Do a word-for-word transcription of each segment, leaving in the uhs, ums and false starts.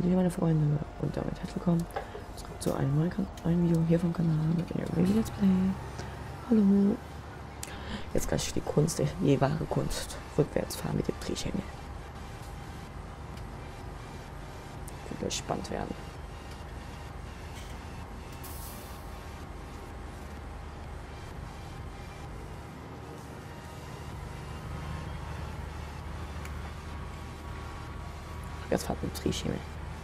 Hallo meine Freunde und damit herzlich willkommen zurück zu einem neuen, neuen Video hier vom Kanal mit dem Baby Let's Play. Hallo. Jetzt gleich die Kunst, die wahre Kunst. Rückwärts fahren mit dem Drehschengel. Wird gleich spannend werden. Jetzt fahrt mit dem Drehschengel.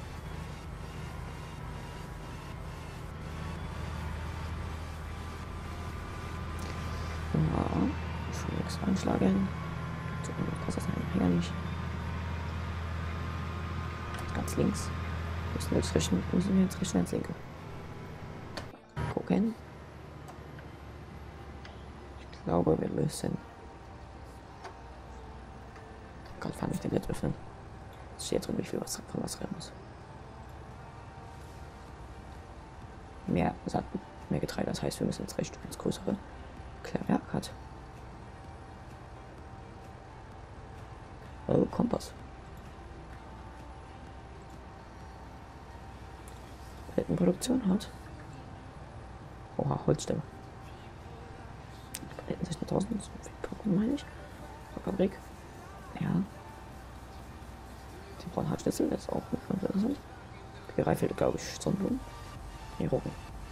Ja, schon nichts anschlagen. So, das ist ein Hänger nicht. Ganz links. Müssen wir jetzt richten, müssen wir jetzt richten ins Linke. Gucken. Ich glaube, wir müssen. Gott, fahren nicht den Bett öffnen. Es steht drin, wie viel was von was rein muss. Mehr Saat, mehr Getreide. Das heißt, wir müssen jetzt recht ins größere Klärwerk hat. Oh, Kompass. Weltenproduktion hat. Oha, Holzstämme. Paletten sechzehntausend, so viel Pokémon meine ich. Fabrik. Ja. Die braunen Hartschnitzel, das ist auch interessant. Pickerei fehlt, glaube ich, Sonnenblumen. Nee, Roggen.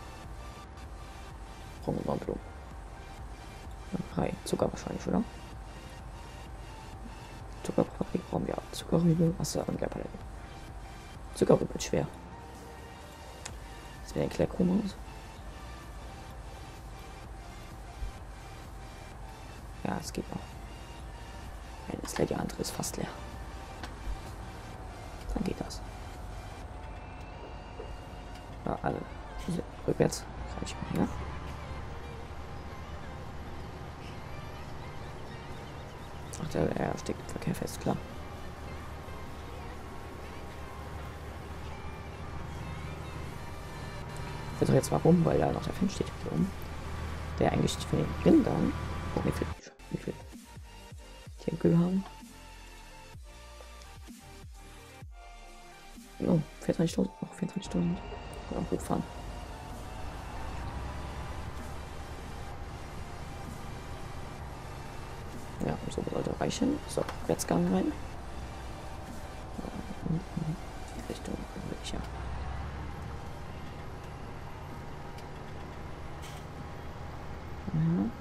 Roggen und Sonnenblumen. Drei. Zucker wahrscheinlich, oder? Zuckerfabrik brauchen wir. Zuckerrübe, Wasser und Leerpaletten. Zuckerrübe wird schwer. Das wäre ein Klärchrom aus. Ja, es geht noch. Eine ist leer, die andere ist fast leer. Dann geht das. Ja, alle. Rückwärts. Kann ich mal, ja? Ach, der, der steckt im Verkehr fest, klar. Ich weiß auch jetzt warum, weil da noch der Film steht hier oben. Der eigentlich für den Rindern. Oh, wie viel, wie viel Tiergül haben. Oh, vierunddreißigtausend, noch vierunddreißigtausend. Kann auch gut fahren. Ja, so sollte reichen. So, Rückwärtsgang rein. Die Richtung welcher. Ja.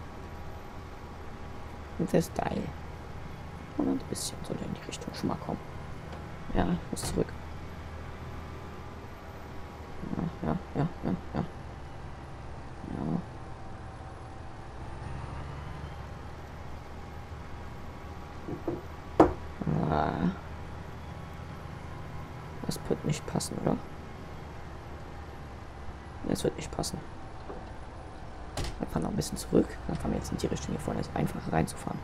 Und der Style. Und ein bisschen sollte in die Richtung schon mal kommen. Ja, muss zurück. Ja, ja, ja, ja, ja. Ja. Ah. Das wird nicht passen, oder? Das wird nicht passen. Wir fahren noch ein bisschen zurück. Dann fahren wir jetzt in die Richtung hier vorne. Es ist einfacher reinzufahren.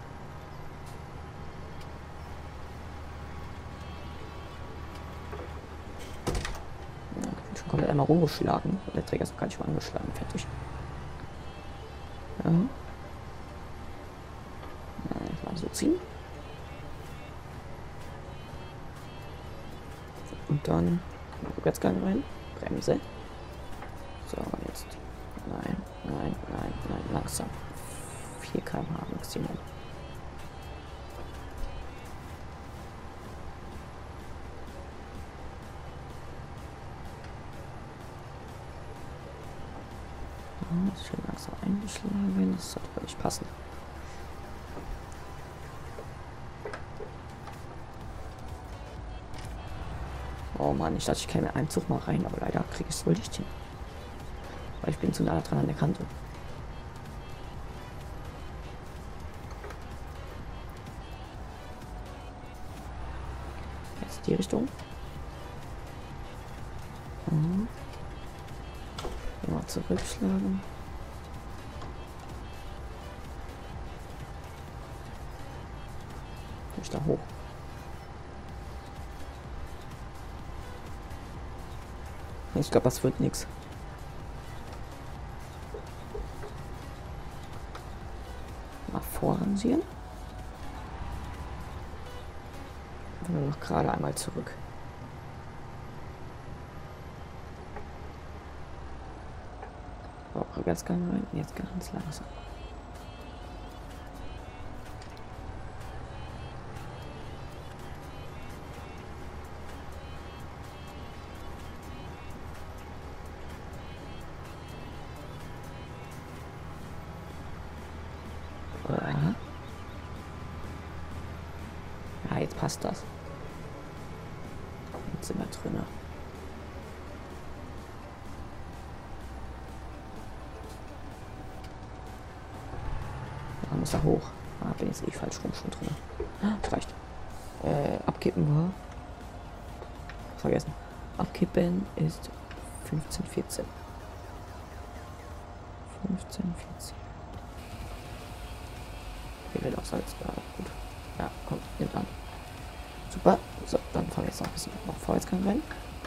Ja, ich bin schon komplett einmal rumgeschlagen. Der Träger ist gar nicht mal angeschlagen. Fertig. Ja. Ja, mal so ziehen. Und dann Rückwärtsgang rein. Bremse. So, jetzt. Nein, nein, nein, nein, langsam. vier Kilometer pro Stunde Maximum. Ja, schön langsam eingeschlagen. Das sollte aber nicht passen. Oh Mann, ich dachte, ich käme in einem Zug mal rein, aber leider kriege ich es wohl nicht hin. Weil ich bin zu nah dran an der Kante. Jetzt die Richtung. Mhm. Mal zurückschlagen. Ich da hoch. Ich glaube, das wird nichts. Mal voranziehen. Noch gerade einmal zurück. Rückwärtsgang rein. Jetzt ganz langsam. Ja, jetzt passt das. Jetzt sind wir drin. Da muss er hoch. Ah, bin jetzt eh falsch rum schon drin. Das reicht. Äh, abkippen war. Vergessen. Abkippen ist fünfzehn, vierzehn. fünfzehn, vierzehn. Hier wird auch Salz. Ja, gut. Ja, kommt, nimmt an. Super. So, dann fahren wir jetzt noch ein bisschen noch Vorwärtsgang rein.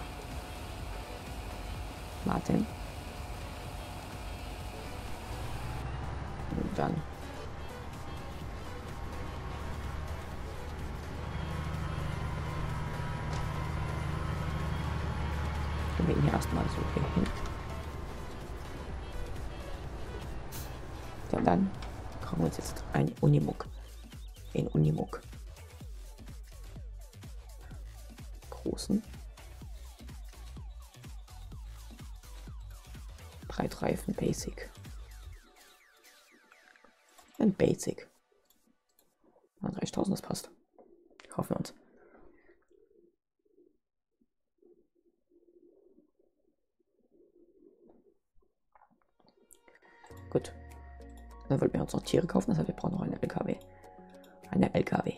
Martin. Und dann. Gehen wir ihn hier erstmal so hier hin. Ja, dann kaufen wir uns jetzt ein Unimog. Ein Unimog. Großen. Breitreifen Basic. Ein Basic. dreißigtausend, das passt. Kaufen wir uns. Gut. Dann wollten wir uns noch Tiere kaufen, das heißt, wir brauchen noch eine L K W. Eine L K W.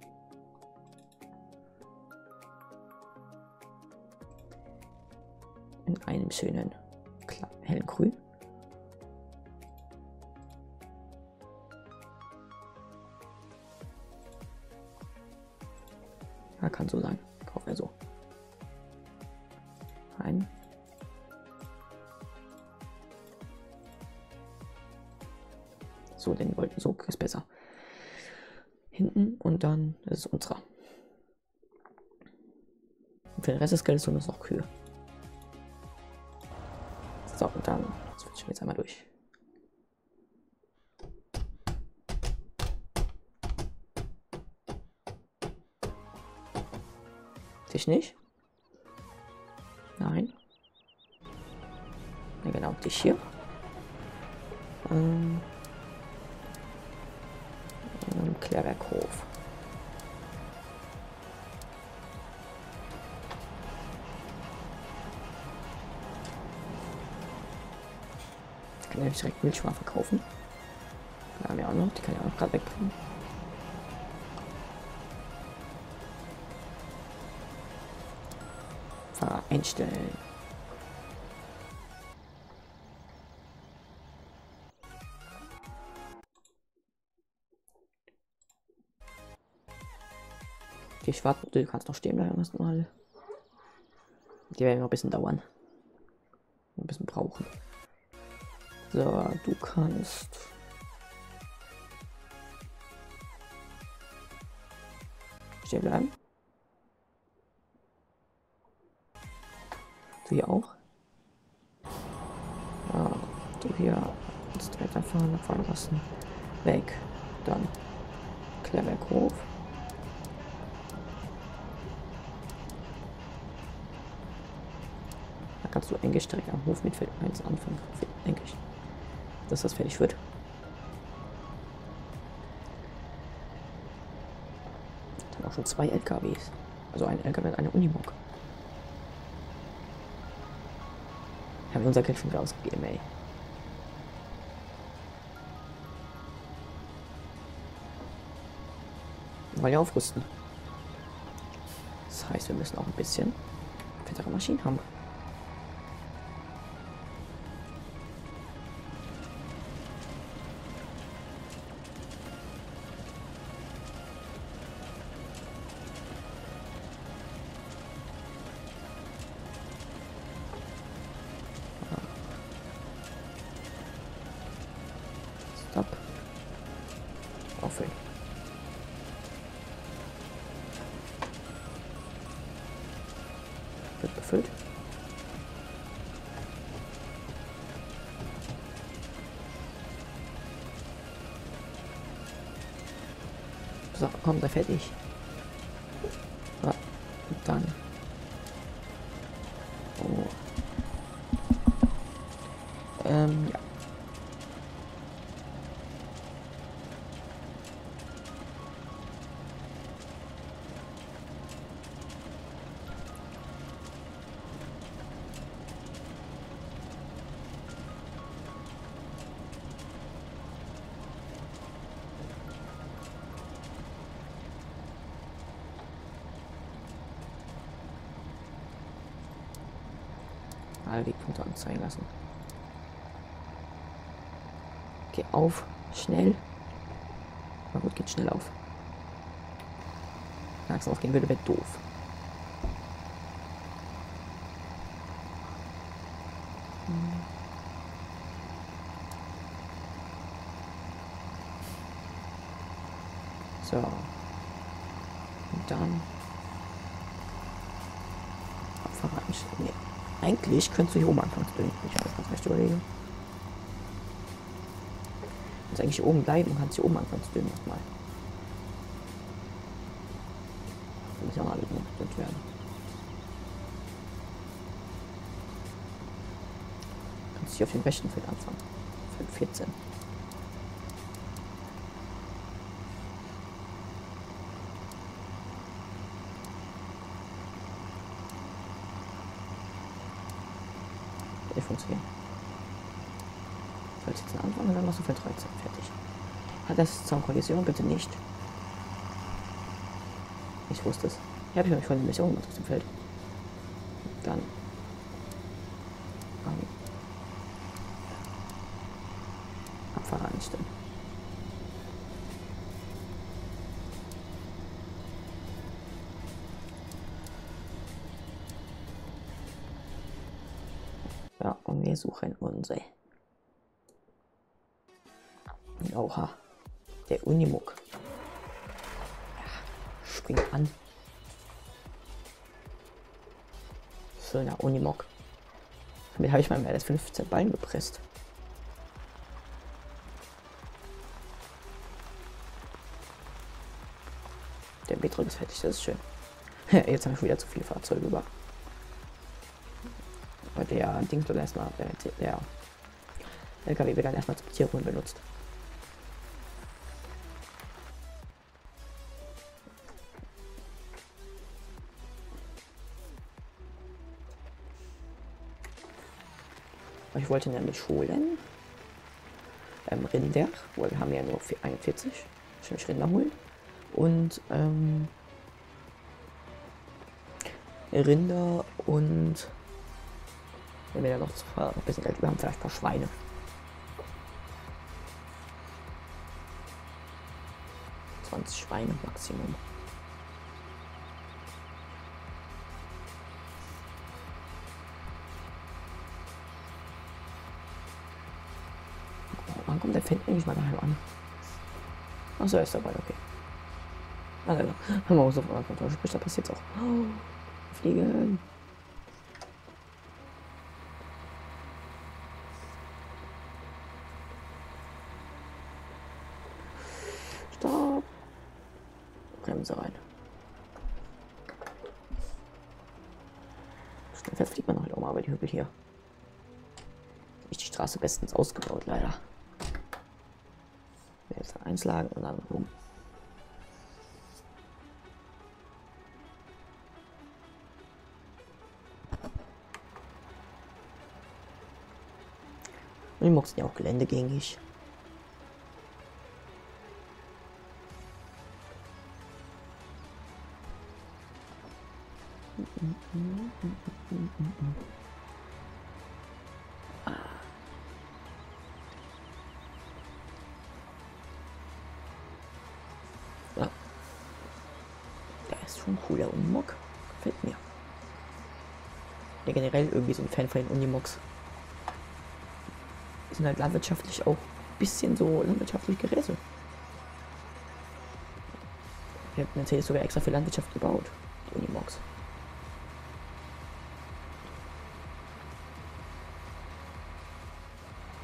In einem schönen hellen Grün. Ja, kann so sein. Kaufen wir so. Ein. So, den wollten so ist besser. Hinten und dann das ist unserer. Und für den Rest des Geldes sind es noch Kühe. So, und dann switchen wir jetzt einmal durch. Dich nicht? Nein. Ja, genau, dich hier. Ähm, Klärwerkhof. Ich kann ja direkt Milchschwamm verkaufen. Da haben wir auch noch, die kann ich auch noch gerade wegbringen. Fahrer einstellen. Die schwarzen, du kannst noch stehen bleiben erstmal. Die werden noch ein bisschen dauern. Ein bisschen brauchen. So, du kannst. Stehen bleiben. Du hier auch. Ja, du hier jetzt direkt fahren, fahren lassen. Weg. Dann Klärwerkhof. Da kannst du eigentlich direkt am Hof mit Feld eins anfangen, denke ich. Dass das fertig wird. Dann auch schon zwei L K Ws. Also ein L K W und eine Unimog. Haben wir unser Geld schon wieder ausgegeben, ey. Wir wollen ja aufrüsten. Das heißt, wir müssen auch ein bisschen fettere Maschinen haben. Stop. Auffüllen. Wird befüllt. So, komm, sei fertig. So, und dann. Oh. Ähm, ja. Alle Wegpunkte anzeigen lassen. Okay, auf. Schnell. Na gut, geht schnell auf. Langsam aufgehen würde, wäre doof. So. Und dann. Abfahrer einstellen. Nee. Eigentlich könntest du hier oben anfangen zu bilden. Ich das ganz recht überlege. Du kannst eigentlich hier oben bleiben und kannst hier oben anfangen zu bilden nochmal. Da muss ja mal alle gedrückt werden. Du kannst hier auf dem rechten Feld anfangen. Feld vierzehn. Funktionieren. Feld siebzehn anfangen und dann machst du Feld dreizehn. Fertig. Hat das Zaunkollision? Bitte nicht. Ich wusste es. Hier habe ich nämlich von der Mission gemacht auf dem Feld. Dann. Ähm, Abfahrer einstellen. Ja, und wir suchen unsere. Oha. Der Unimog. Ja, spring an. Schöner Unimog. Damit habe ich mal mehr als fünfzehn Bein gepresst. Der Metro ist fertig, das ist schön. Jetzt habe ich wieder zu viele Fahrzeuge über. Weil der Dings wird erstmal, der, der L K W wird dann erstmal zum Tierholen benutzt. Ich wollte nämlich holen ähm, Rinder, weil wir haben ja nur einundvierzig. Ich will Rinder holen. Und ähm, Rinder und wenn wir da noch ein bisschen Geld über haben, vielleicht ein paar Schweine. zwanzig Schweine Maximum. Wann kommt der Fan eigentlich mal daheim an? Achso, er ist dabei, okay. Also, haben wir auch so von der Kontrolle, sprich, da passiert es auch. Oh, fliegen. Stopp. Bremse rein. Schnell fliegt man halt auch mal über die Hügel hier. Ist die Straße bestens ausgebaut, leider. Jetzt einschlagen und dann rum. Und die Moks sind ja auch geländegängig. Ja. Der ist schon cooler Unimog. Gefällt mir. Ja, generell irgendwie so ein Fan von den Unimogs. Die sind halt landwirtschaftlich auch ein bisschen so landwirtschaftliche Geräte. Ich habe Mercedes sogar extra für Landwirtschaft gebaut. Die Unimogs.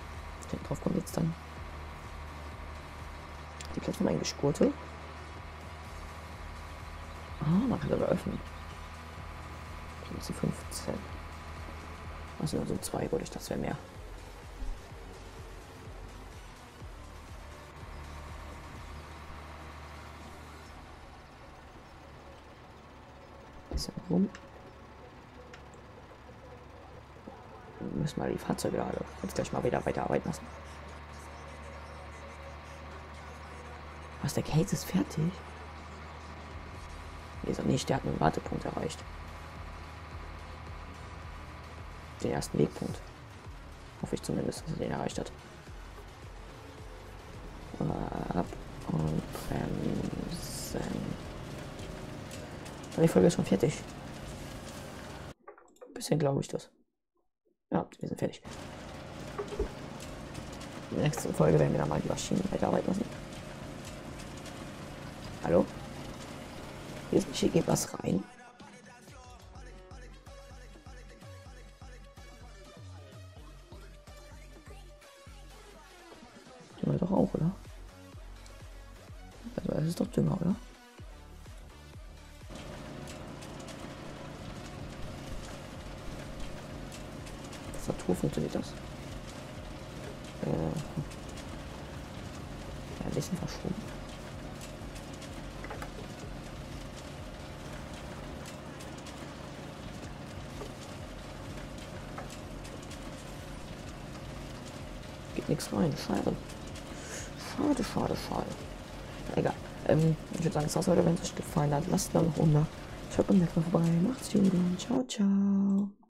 Drauf kommt jetzt dann die Plattform eingespurte. Ah, man kann aber öffnen. Sie fünfzehn. Also nur so zwei, würde ich, das wäre mehr. Bisschen rum. Wir müssen mal die Fahrzeuge gerade jetzt gleich mal wieder weiterarbeiten lassen. Was, der Case ist fertig? Nee, ist er nicht, der hat einen Wartepunkt erreicht. Den ersten Wegpunkt. Hoffe ich zumindest, dass er den erreicht hat. Ab und bremsen. Die Folge ist schon fertig. Bisschen glaube ich das. Ja, wir sind fertig. In der nächsten Folge werden wir dann mal die Maschinen weiterarbeiten lassen. Hallo? Hier, ist, hier geht was rein. Dünger doch auch, oder? Also es ist doch Dünger, oder? Tastatur funktioniert das? Äh, ja, ein bisschen verschoben. Geht nichts rein, schade. Schade, schade, schade. Egal. Ähm, ich würde sagen, es war's heute. Wenn es euch gefallen hat, lasst dann noch um. Schaut beim nächsten Mal vorbei. Macht's gut und ciao, ciao.